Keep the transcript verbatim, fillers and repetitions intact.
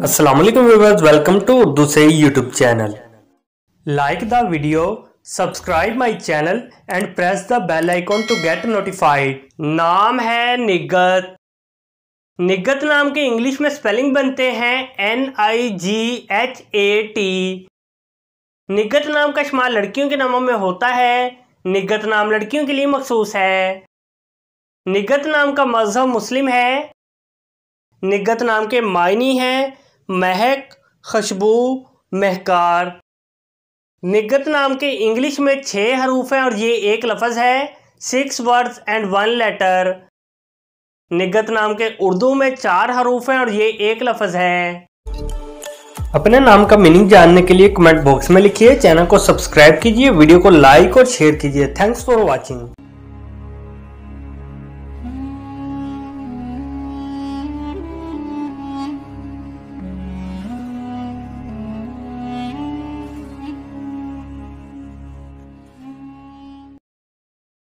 अस्सलाम वालेकुम viewers, welcome to Urdu से YouTube channel. Like the video, subscribe my channel and press the bell icon to get notified. नाम है निगत। निगत नाम के इंग्लिश में स्पेलिंग बनते हैं N I G H A T. Nigat नाम का इस्तेमाल लड़कियों के नामों में होता है। निगत नाम लड़कियों के लिए मखसूस है। निगत नाम का मज़हब मुस्लिम है। निगत नाम के मायनी हैं महक, खुशबू, महकार। निगत नाम के इंग्लिश में छः हरूफ हैं और ये एक लफ्ज़ है। Six words and one letter. Nigat नाम के उर्दू में चार हरूफ हैं और ये एक लफ्ज़ है। अपने नाम का मीनिंग जानने के लिए कमेंट बॉक्स में लिखिए। चैनल को सब्सक्राइब कीजिए, वीडियो को लाइक और शेयर कीजिए। Thanks for watching.